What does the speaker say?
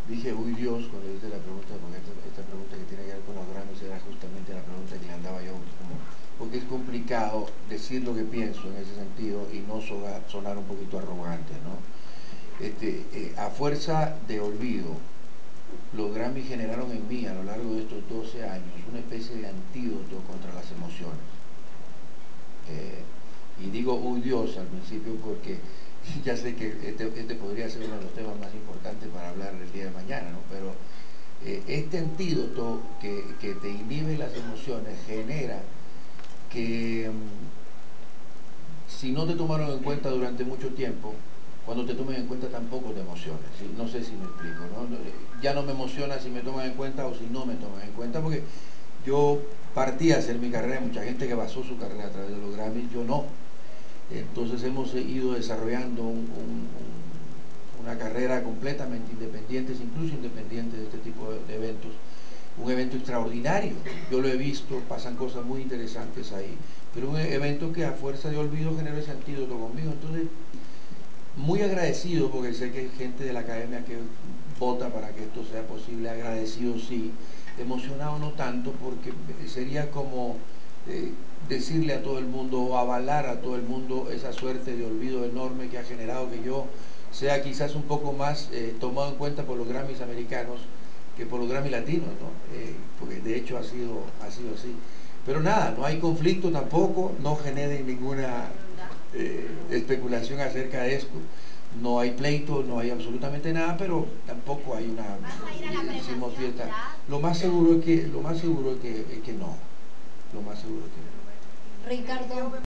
Dije, uy Dios, cuando hice la pregunta, porque esta pregunta que tiene que ver con los Grammys era justamente la pregunta que le andaba yo, como, porque es complicado decir lo que pienso en ese sentido y no sonar un poquito arrogante, ¿no? A fuerza de olvido, los Grammys generaron en mí a lo largo de estos 12 años una especie de antídoto contra las emociones. Y digo, uy Dios, al principio porque ya sé que este podría ser uno de los temas más importantes para hablar el día de mañana, ¿no? Pero este antídoto que te inhibe las emociones genera que si no te tomaron en cuenta durante mucho tiempo, cuando te tomen en cuenta tampoco te emociones. ¿Sí? No sé si me explico, ¿no? Ya no me emociona si me toman en cuenta o si no me toman en cuenta, porque yo partí a hacer mi carrera, mucha gente que basó su carrera a través de los Grammys, yo no. Entonces hemos ido desarrollando una carrera completamente independiente, incluso independiente de este tipo de eventos. Un evento extraordinario, yo lo he visto, pasan cosas muy interesantes ahí, pero un evento que a fuerza de olvido generó ese antídoto conmigo. Entonces, muy agradecido, porque sé que hay gente de la academia que vota para que esto sea posible, agradecido sí, emocionado no tanto, porque sería como decirle a todo el mundo o avalar a todo el mundo esa suerte de olvido enorme que ha generado que yo sea quizás un poco más tomado en cuenta por los Grammys americanos que por los Grammys latinos, ¿no? Porque de hecho ha sido así. Pero nada, no hay conflicto tampoco, no generen ninguna especulación acerca de esto. No hay pleito, no hay absolutamente nada, pero tampoco hay una hicimos fiesta. Lo más seguro es que no. Lo más seguro es que no. Ricardo.